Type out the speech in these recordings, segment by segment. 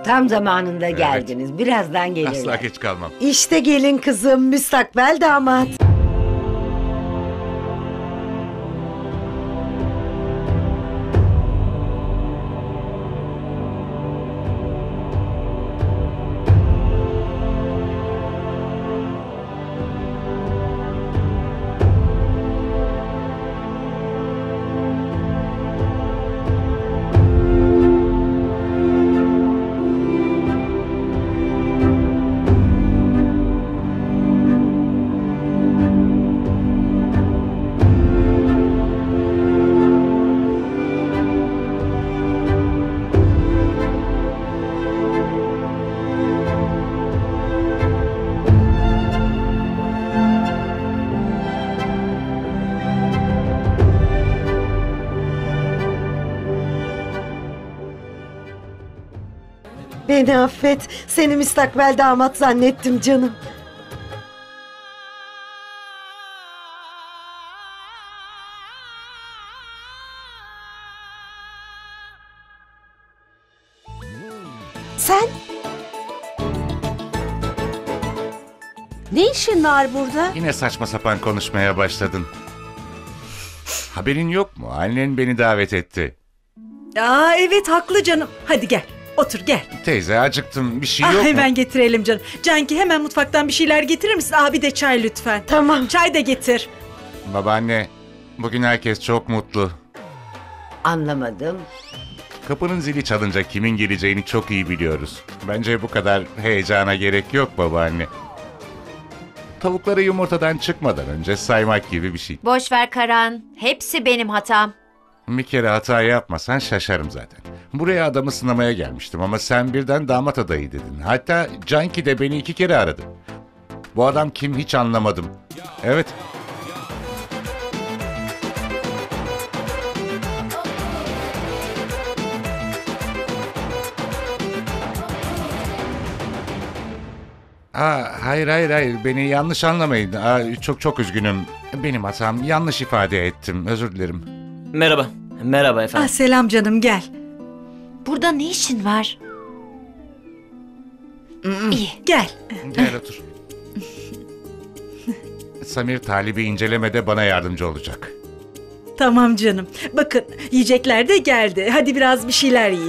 Tam zamanında geldiniz. Birazdan gelirler. Asla geç kalmam. İşte gelin kızım, müstakbel damat. Beni affet. Seni müstakbel damat zannettim canım. Sen? Ne işin var burada? Yine saçma sapan konuşmaya başladın. Haberin yok mu? Annen beni davet etti. Aa, evet haklı canım. Hadi gel. Otur gel. Teyze acıktım. Bir şey yok mu? Hemen getirelim canım. Canki hemen mutfaktan bir şeyler getirir misin? Bir de çay lütfen. Tamam. Çay da getir. Babaanne, bugün herkes çok mutlu. Anlamadım. Kapının zili çalınca kimin geleceğini çok iyi biliyoruz. Bence bu kadar heyecana gerek yok babaanne. Tavukları yumurtadan çıkmadan önce saymak gibi bir şey. Boş ver Karan. Hepsi benim hatam. Bir kere hata yapmasan şaşarım zaten. Buraya adamı sınamaya gelmiştim ama sen birden damat adayı dedin. Hatta Canki de beni 2 kere aradı. Bu adam kim hiç anlamadım. Evet. Hayır beni yanlış anlamayın. Çok üzgünüm. Benim hatam, yanlış ifade ettim, özür dilerim. Merhaba efendim. Selam canım gel. Burada ne işin var? İyi. Gel. Gel otur. Samir talibi incelemede bana yardımcı olacak. Tamam canım. Bakın yiyecekler de geldi. Hadi biraz bir şeyler yiyin.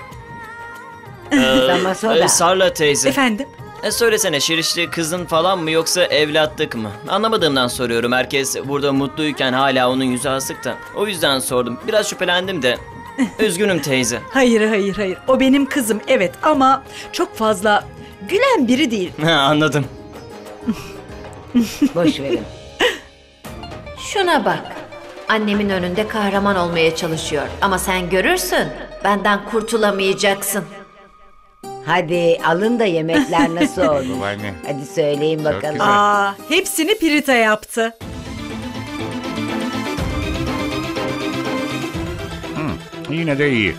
Ama soda. Sarla teyze. Efendim? Söylesene, Şirişli kızın falan mı yoksa evlatlık mı? Anlamadığımdan soruyorum. Herkes burada mutluyken hala onun yüzü asık da. O yüzden sordum. Biraz şüphelendim de. Üzgünüm teyze. Hayır. O benim kızım evet ama çok fazla gülen biri değil. Anladım. Boş verin. Şuna bak. Annemin önünde kahraman olmaya çalışıyor. Ama sen görürsün. Benden kurtulamayacaksın. Hadi alın da yemekler nasıl oldu? Babaanne. Hadi söyleyin bakalım. güzel. Hepsini Pirita yaptı. Yine de iyi.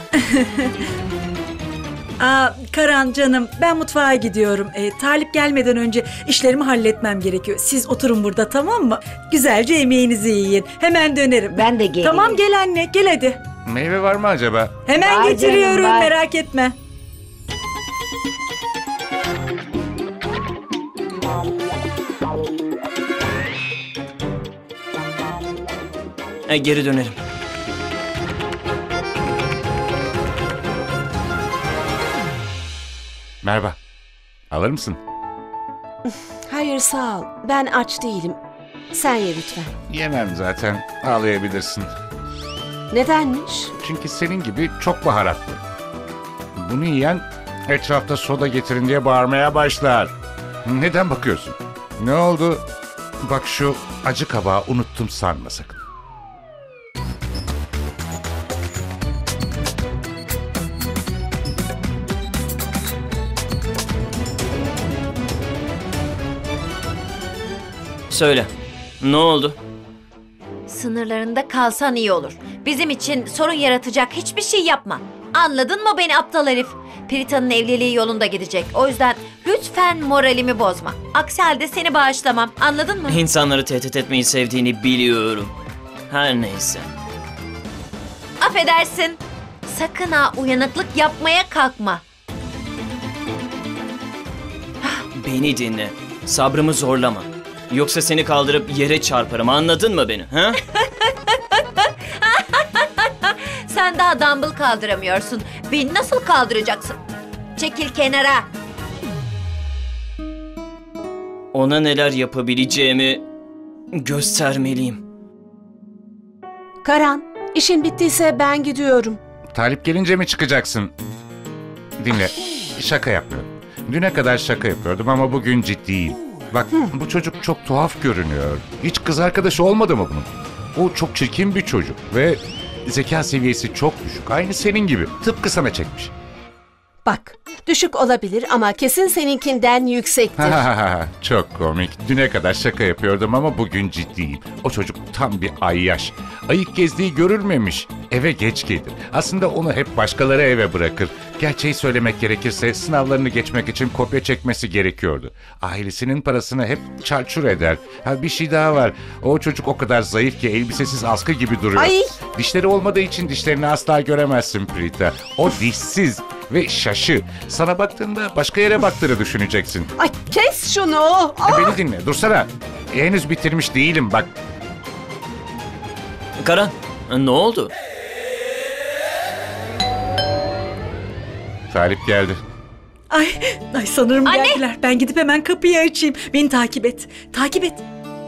Karan canım ben mutfağa gidiyorum. Talip gelmeden önce işlerimi halletmem gerekiyor. Siz oturun burada tamam mı? Güzelce yemeğinizi yiyin. Hemen dönerim. Ben de geleyim. Tamam gel anne gel hadi. Meyve var mı acaba? Hemen Var getiriyorum canım, var. merak etme. Geri dönerim. Merhaba. Alır mısın? Hayır sağ ol. Ben aç değilim. Sen ye lütfen. Yemem zaten. Ağlayabilirsin. Nedenmiş? Çünkü senin gibi çok baharatlı. Bunu yiyen etrafta soda getirin diye bağırmaya başlar. Neden bakıyorsun? Ne oldu? Bak şu acı kabağı unuttum sanma sakın. Söyle. Ne oldu? Sınırlarında kalsan iyi olur. Bizim için sorun yaratacak hiçbir şey yapma. Anladın mı beni aptal herif? Pirita'nın evliliği yolunda gidecek. O yüzden lütfen moralimi bozma. Aksi halde seni bağışlamam. Anladın mı? İnsanları tehdit etmeyi sevdiğini biliyorum. Her neyse. Affedersin. Sakın ha uyanıklık yapmaya kalkma. Beni dinle. Sabrımı zorlama. Yoksa seni kaldırıp yere çarparım. Anladın mı beni? Ha? Sen daha dumbbell kaldıramıyorsun. Beni nasıl kaldıracaksın? Çekil kenara. Ona neler yapabileceğimi göstermeliyim. Karan, işin bittiyse ben gidiyorum. Talip gelince mi çıkacaksın? Dinle, şaka yapmıyorum. Düne kadar şaka yapıyordum ama bugün ciddiyim. Bak, bu çocuk çok tuhaf görünüyor. Hiç kız arkadaşı olmadı mı bunun? O çok çirkin bir çocuk ve zeka seviyesi çok düşük. Aynı senin gibi. Tıpkı sana çekmiş. Bak, düşük olabilir ama kesin seninkinden yüksektir. Çok komik. Düne kadar şaka yapıyordum ama bugün ciddiyim. O çocuk tam bir ayyaş. Ayık gezdiği görülmemiş. Eve geç gelir. Aslında onu hep başkaları eve bırakır. Gerçeği söylemek gerekirse sınavlarını geçmek için kopya çekmesi gerekiyordu. Ailesinin parasını hep çarçur eder. Ha, bir şey daha var. O çocuk o kadar zayıf ki elbisesiz askı gibi duruyor. Ay! Dişleri olmadığı için dişlerini asla göremezsin Prita. O dişsiz ve şaşı. Sana baktığında başka yere baktığını düşüneceksin. Ay kes şunu. Ah! Beni dinle, dursana. Henüz bitirmiş değilim bak. Karan, ne oldu? Talip geldi. Ay sanırım Anne! geldiler. Ben gidip hemen kapıyı açayım. Beni takip et. Takip et.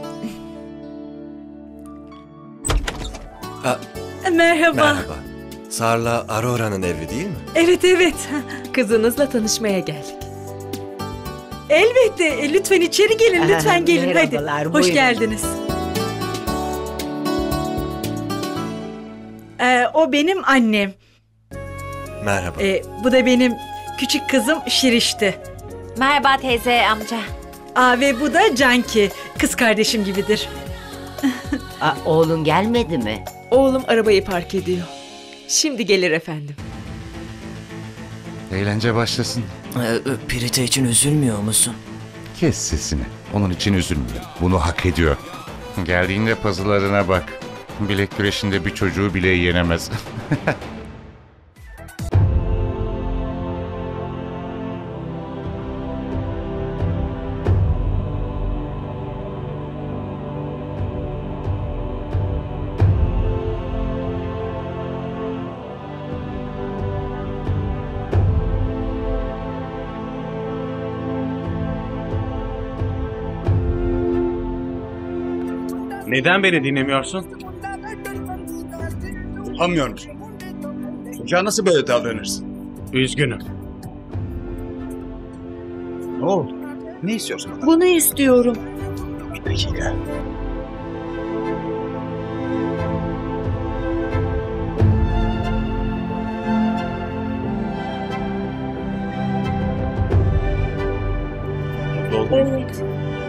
Merhaba. Merhaba. Sarla Aurora'nın evi değil mi? Evet. Kızınızla tanışmaya geldik. Elbette. Lütfen içeri gelin. Lütfen gelin. Hadi. Merhabalar, Hoş buyurun. geldiniz. O benim annem. Merhaba. Bu da benim küçük kızım Şirişti. Merhaba teyze, amca. Ve bu da Canki. Kız kardeşim gibidir. Oğlun gelmedi mi? Oğlum arabayı park ediyor. Şimdi gelir efendim. Eğlence başlasın. Prita için üzülmüyor musun? Kes sesini. Onun için üzülmüyor. Bunu hak ediyor. Geldiğinde puzzle'larına bak. Bilek güreşinde bir çocuğu bile yenemez. Neden beni dinlemiyorsun? Utanmıyor musun? Çocuğa nasıl böyle davranırsın? Üzgünüm. Ne oldu? Ne istiyorsun? Bunu istiyorum. Bir dakika. Mutlu oldun mu? Evet.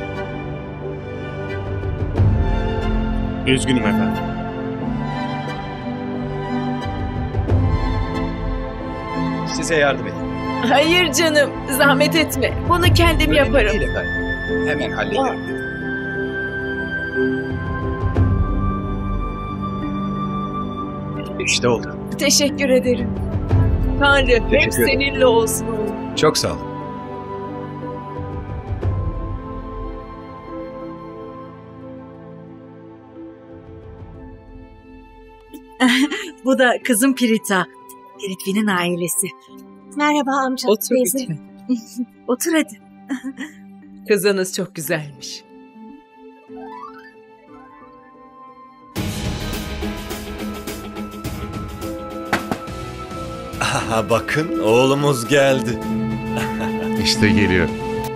Üzgünüm efendim. Size yardım edeyim. Hayır canım, zahmet etme. Bunu kendim Önemli yaparım. değil efendim. Hemen hallederim. İşte oldu. Teşekkür ederim. Tanrı hep Teşekkür ederim. seninle olsun oğlum. Çok sağ olun. Bu da kızım Prita. Pritvi'nin ailesi. Merhaba amca, Otur teyze. lütfen. Otur hadi. Kızınız çok güzelmiş. Aha, bakın oğlumuz geldi. İşte geliyor.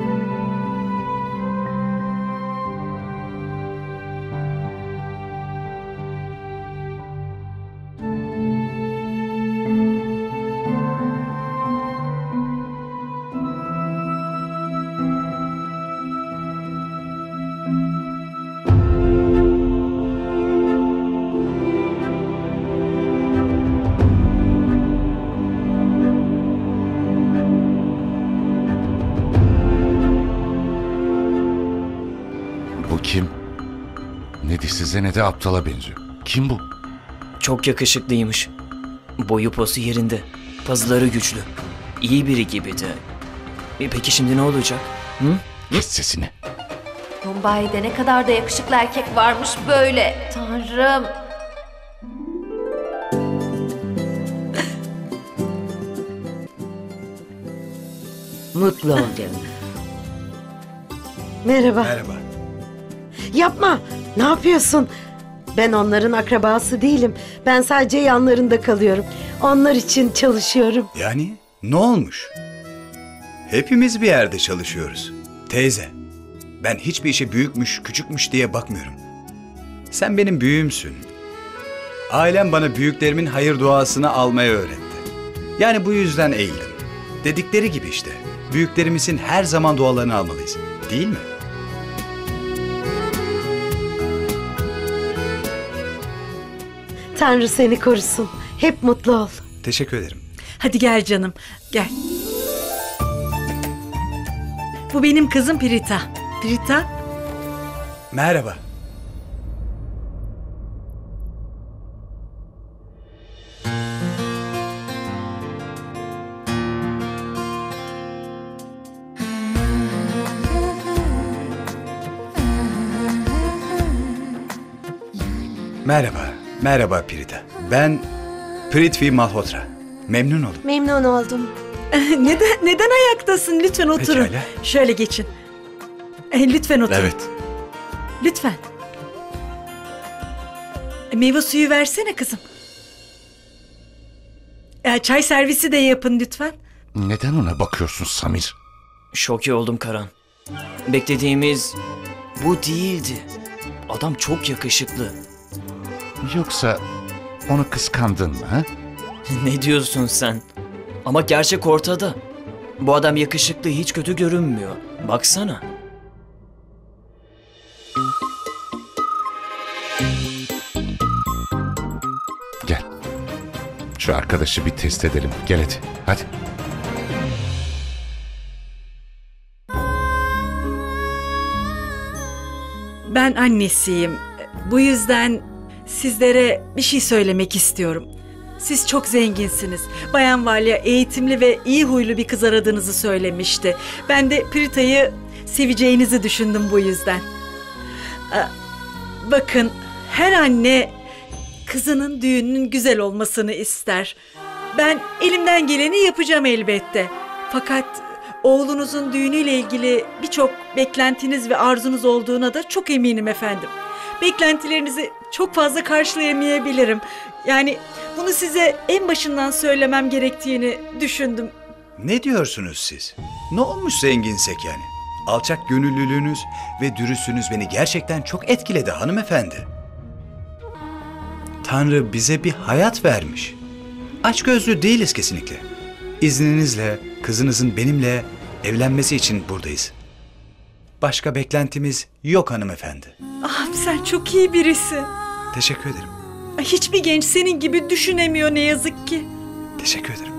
Bu kim? Ne dişsize ne de aptala benziyor. Kim bu? Çok yakışıklıymış. Boyu posu yerinde. Puzzle'ları güçlü. İyi biri gibiydi. Peki şimdi ne olacak? Kes sesini. Mumbai'de ne kadar da yakışıklı erkek varmış böyle. Tanrım. Mutlu ol canım. Merhaba. Merhaba. Yapma. Ne yapıyorsun? Ben onların akrabası değilim. Ben sadece yanlarında kalıyorum. Onlar için çalışıyorum. Yani ne olmuş? Hepimiz bir yerde çalışıyoruz. Teyze, ben hiçbir işe büyükmüş, küçükmüş diye bakmıyorum. Sen benim büyüğümsün. Ailem bana büyüklerimin hayır duasını almayı öğretti. Yani bu yüzden eğildim. Dedikleri gibi işte. Büyüklerimizin her zaman dualarını almalıyız. Değil mi? Tanrı seni korusun. Hep mutlu ol. Teşekkür ederim. Hadi gel canım, gel. Bu benim kızım Prita. Prita, Merhaba. Merhaba. Merhaba Prita. Ben Prithvi Malhotra. Memnun oldum. Memnun oldum. neden ayaktasın? Lütfen oturun. Pekala. Şöyle geçin. Lütfen oturun. Evet. Lütfen. Meyve suyu versene kızım. Çay servisi de yapın lütfen. Neden ona bakıyorsun Samir? Şoke oldum Karan. Beklediğimiz bu değildi. Adam çok yakışıklı. Yoksa onu kıskandın mı? Ha? Ne diyorsun sen? Ama gerçek ortada. Bu adam yakışıklı, hiç kötü görünmüyor. Baksana. Gel. Şu arkadaşı bir test edelim. Gel hadi. Hadi. Ben annesiyim. Bu yüzden sizlere bir şey söylemek istiyorum. Siz çok zenginsiniz. Bayan Valya eğitimli ve iyi huylu bir kız aradığınızı söylemişti. Ben de Prita'yı seveceğinizi düşündüm bu yüzden. Bakın, her anne kızının düğününün güzel olmasını ister. Ben elimden geleni yapacağım elbette. Fakat oğlunuzun düğünüyle ilgili birçok beklentiniz ve arzunuz olduğuna da çok eminim efendim. Beklentilerinizi çok fazla karşılayamayabilirim. Yani bunu size en başından söylemem gerektiğini düşündüm. Ne diyorsunuz siz? Ne olmuş zenginsek yani? Alçak gönüllülüğünüz ve dürüstlüğünüz beni gerçekten çok etkiledi hanımefendi. Tanrı bize bir hayat vermiş. Açgözlü değiliz kesinlikle. İzninizle kızınızın benimle evlenmesi için buradayız. Başka beklentimiz yok hanımefendi. Sen çok iyi birisin. Teşekkür ederim. Hiçbir genç senin gibi düşünemiyor ne yazık ki. Teşekkür ederim.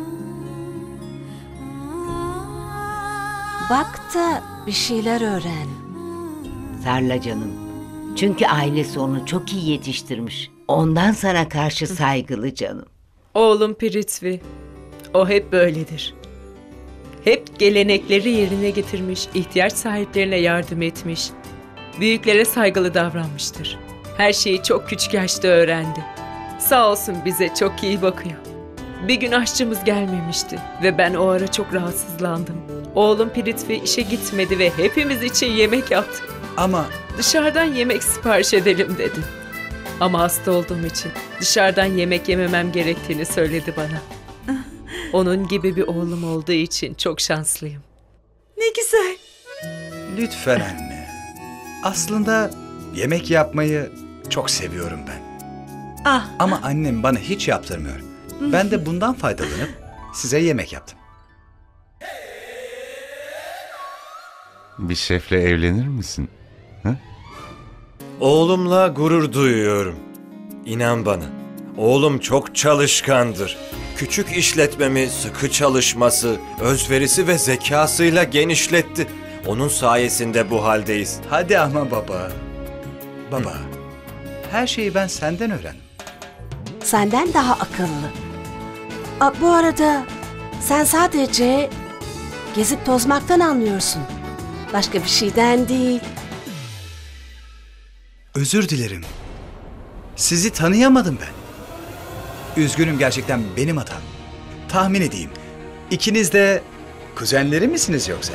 Bak da bir şeyler öğren. Sarla canım. Çünkü ailesi onu çok iyi yetiştirmiş. Ondan sana karşı saygılı canım. Oğlum Prithvi. O hep böyledir. Hep gelenekleri yerine getirmiş, ihtiyaç sahiplerine yardım etmiş. Büyüklere saygılı davranmıştır. Her şeyi çok küçük yaşta öğrendi. Sağ olsun bize çok iyi bakıyor. Bir gün aşçımız gelmemişti ve ben o ara çok rahatsızlandım. Oğlum Prithvi işe gitmedi ve hepimiz için yemek yaptı. Ama Dışarıdan yemek sipariş edelim dedi. Ama hasta olduğum için dışarıdan yemek yememem gerektiğini söyledi bana. Onun gibi bir oğlum olduğu için çok şanslıyım. Ne güzel. lütfen anne. Aslında yemek yapmayı çok seviyorum ben. Ama annem bana hiç yaptırmıyor. Ben de bundan faydalanıp size yemek yaptım. Bir şefle evlenir misin? Ha? Oğlumla gurur duyuyorum. İnan bana. Oğlum çok çalışkandır. Küçük işletmemi sıkı çalışması, özverisi ve zekasıyla genişletti. Onun sayesinde bu haldeyiz. Hadi ama baba. Baba, her şeyi ben senden öğrendim. Senden daha akıllı. Bu arada sen sadece gezip tozmaktan anlıyorsun. Başka bir şeyden değil. Özür dilerim. Sizi tanıyamadım ben. Üzgünüm, gerçekten benim hatam. Tahmin edeyim. İkiniz de kuzenleri misiniz yoksa?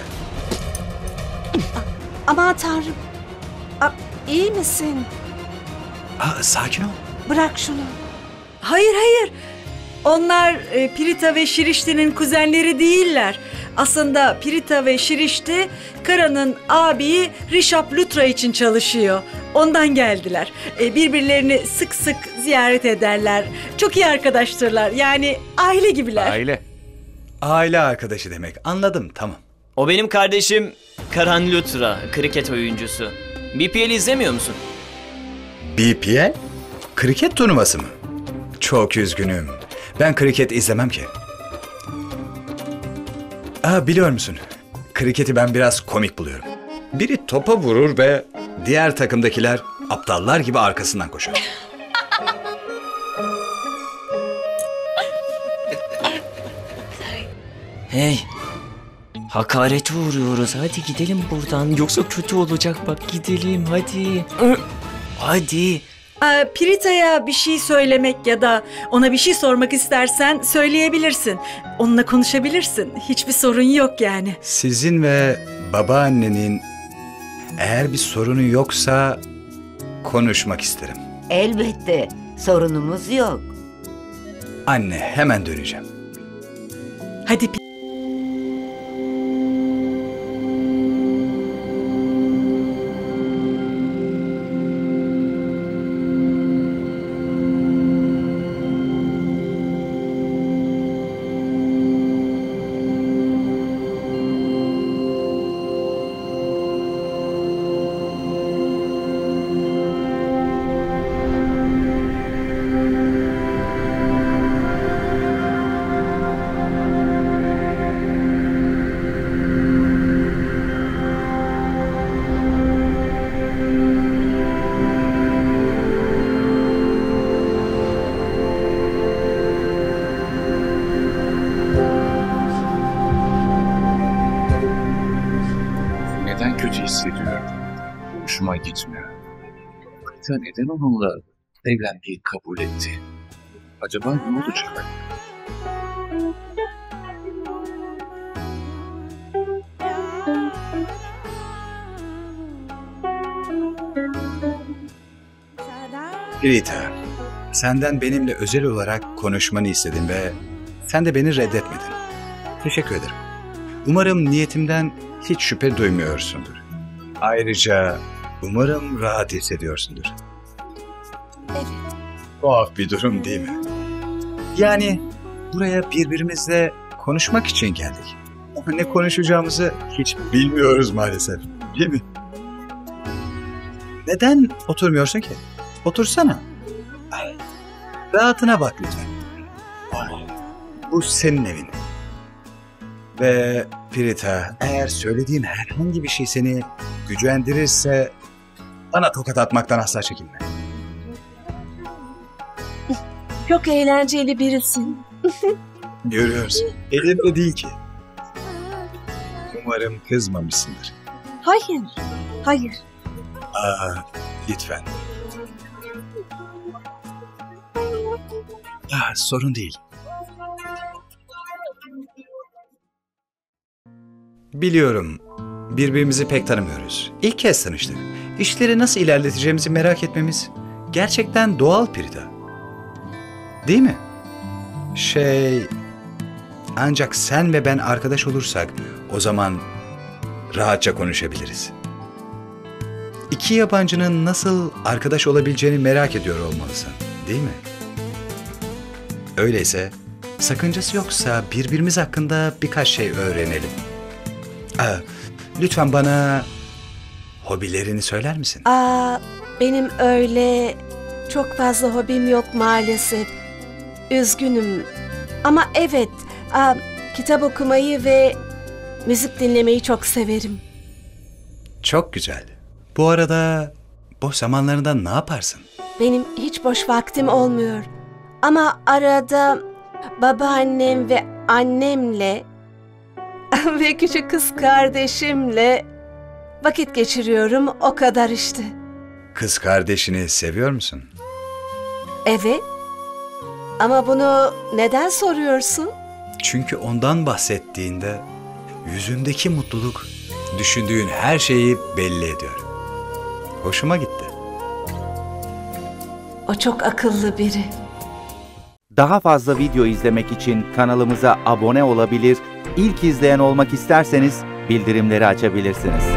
Aman Tanrım. İyi misin? Sakin ol. Bırak şunu. Hayır hayır. Onlar Pirita ve Şirişti'nin kuzenleri değiller. Aslında Pirita ve Şirişti, Kara'nın abiyi Rişap Lutra için çalışıyor. Ondan geldiler. Birbirlerini sık sık ziyaret ederler. Çok iyi arkadaştırlar. Yani aile gibiler. Aile. Aile arkadaşı demek. Anladım, tamam. O benim kardeşim Karan Lutra, kriket oyuncusu. BPL izlemiyor musun? BPL? Kriket turnuvası mı? Çok üzgünüm. Ben kriket izlemem ki. Biliyor musun? Kriketi ben biraz komik buluyorum. Biri topa vurur ve diğer takımdakiler aptallar gibi arkasından koşar. Hey, hakarete uğruyoruz. Hadi gidelim buradan. Yoksa kötü olacak. Bak gidelim hadi. Hadi. Pirita'ya bir şey söylemek ya da ona bir şey sormak istersen söyleyebilirsin. Onunla konuşabilirsin. Hiçbir sorun yok yani. Sizin ve babaannenin eğer bir sorunu yoksa konuşmak isterim. Elbette sorunumuz yok. Anne, hemen döneceğim. Hadi Neden kötü hissediyorum? Hoşuma gitmiyor. Rita neden onunla evlenmeyi kabul etti? Acaba ne olacak? Rita, senden benimle özel olarak konuşmanı istedim ve sen de beni reddetmedin. Teşekkür ederim. Umarım niyetimden hiç şüphe duymuyorsundur. Ayrıca umarım rahat hissediyorsundur. Evet. Tuhaf bir durum değil mi? Yani buraya birbirimizle konuşmak için geldik. Ama ne konuşacağımızı hiç bilmiyoruz maalesef. Değil mi? Neden oturmuyorsun ki? Otursana. Rahatına bak lütfen. Bu senin evin. Ve Pirita, eğer söylediğim herhangi bir şey seni gücendirirse bana tokat atmaktan asla çekinme. Çok eğlenceli birisin. Görüyorsun. Elimde değil ki. Umarım kızmamışsındır. Hayır. Hayır. Lütfen. Sorun değil. Biliyorum, birbirimizi pek tanımıyoruz. İlk kez tanıştık. İşleri nasıl ilerleteceğimizi merak etmemiz gerçekten doğal Pirita. Değil mi? Ancak sen ve ben arkadaş olursak o zaman rahatça konuşabiliriz. İki yabancının nasıl arkadaş olabileceğini merak ediyor olmalısın, değil mi? Öyleyse sakıncası yoksa birbirimiz hakkında birkaç şey öğrenelim. Lütfen bana hobilerini söyler misin? Benim öyle çok fazla hobim yok maalesef. Üzgünüm. Ama evet, kitap okumayı ve müzik dinlemeyi çok severim. Çok güzel. Bu arada boş zamanlarında ne yaparsın? Benim hiç boş vaktim olmuyor. Ama arada babaannem ve annemle ve küçük kız kardeşimle Vakit geçiriyorum, o kadar işte. Kız kardeşini seviyor musun? Evet. Ama bunu neden soruyorsun? Çünkü ondan bahsettiğinde yüzündeki mutluluk düşündüğün her şeyi belli ediyor. Hoşuma gitti. O çok akıllı biri. Daha fazla video izlemek için kanalımıza abone olabilir, ilk izleyen olmak isterseniz bildirimleri açabilirsiniz.